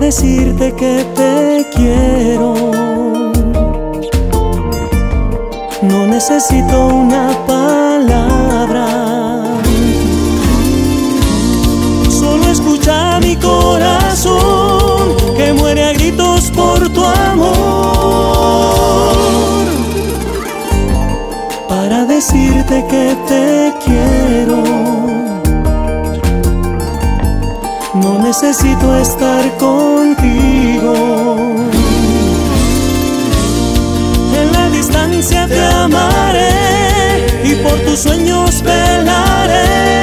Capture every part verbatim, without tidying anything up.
decirte que te quiero. No necesito una palabra, solo escucha mi corazón que muere a gritos por tu amor, para decirte que te quiero. No necesito estar contigo. En la distancia te amaré y por tus sueños velaré.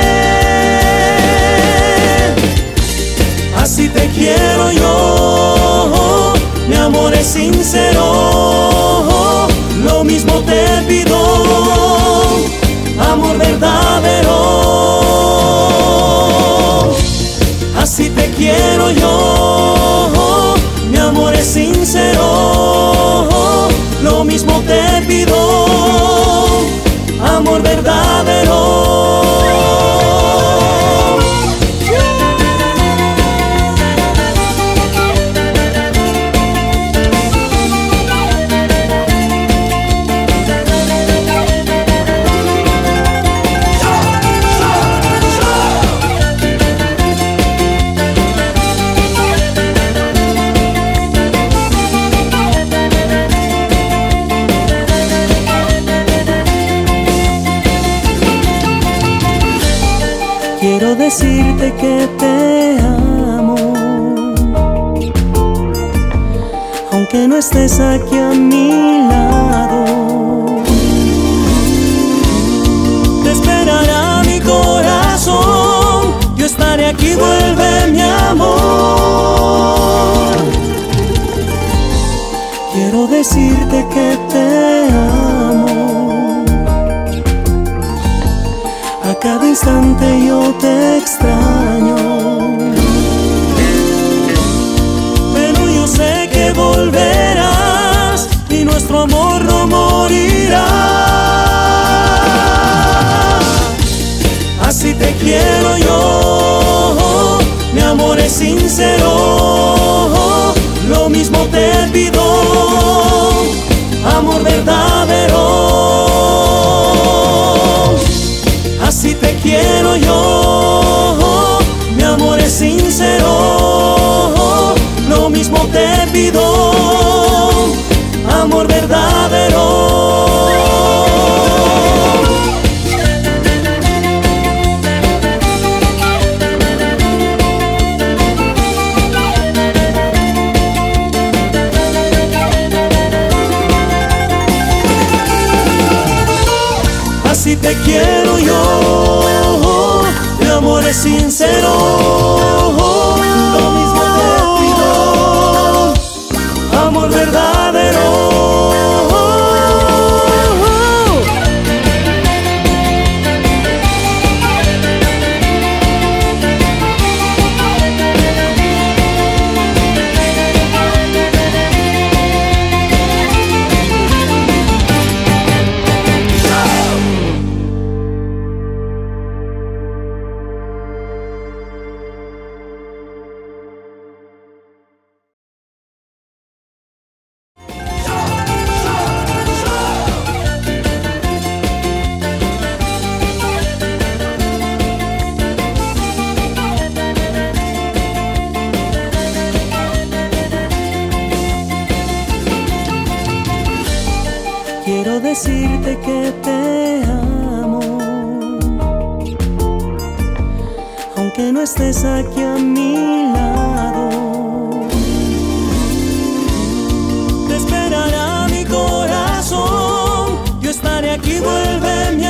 Así te quiero yo, mi amor es sincero. Lo mismo te pido, amor verdadero. Así te quiero yo, mi amor es sincero. Lo mismo te pido, amor verdadero. Quiero decirte que te amo, aunque no estés aquí a mi lado. Te esperará mi corazón, yo estaré aquí, vuelve mi amor. Quiero decirte que te amo, a cada instante yo te extraño, pero yo sé que volverás y nuestro amor no morirá. Así te quiero yo, mi amor es sincero. Lo mismo te pido, amor verdadero. Así te quiero yo, mi amor es sincero. Lo mismo te pido, amor verdadero. Así te quiero yo, mi amor es sincero. Lo mismo te pido, amor verdadero. Quiero decirte que te amo, aunque no estés aquí a mi lado. Te esperará mi corazón, yo estaré aquí, vuelve mi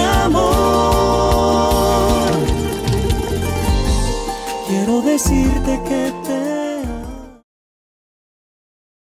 amor. Quiero decirte que te